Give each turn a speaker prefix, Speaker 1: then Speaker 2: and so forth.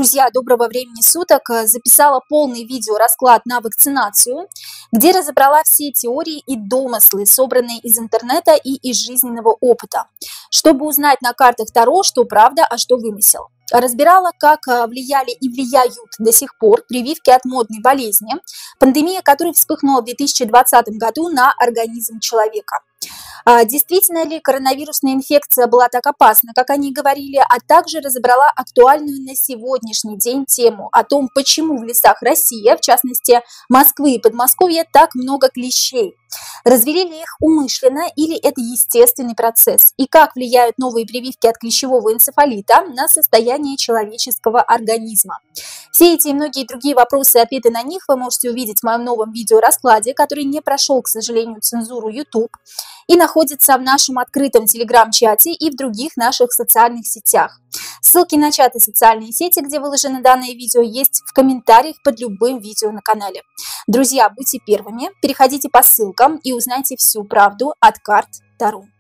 Speaker 1: Друзья, доброго времени суток! Записала полный видеорасклад на вакцинацию, где разобрала все теории и домыслы, собранные из интернета и из жизненного опыта, чтобы узнать на картах Таро, что правда, а что вымысел. Разбирала, как влияли и влияют до сих пор прививки от модной болезни, пандемия которой вспыхнула в 2020 году на организм человека. Действительно ли коронавирусная инфекция была так опасна, как они говорили, а также разобрала актуальную на сегодняшний день тему о том, почему в лесах России, в частности Москвы и Подмосковья, так много клещей. Развели ли их умышленно или это естественный процесс? И как влияют новые прививки от клещевого энцефалита на состояние человеческого организма? Все эти и многие другие вопросы и ответы на них вы можете увидеть в моем новом видеораскладе, который не прошел, к сожалению, цензуру YouTube и находится в нашем открытом телеграм-чате и в других наших социальных сетях. Ссылки на чат и социальные сети, где выложено данное видео, есть в комментариях под любым видео на канале. Друзья, будьте первыми, переходите по ссылкам и узнайте всю правду от карт Таро.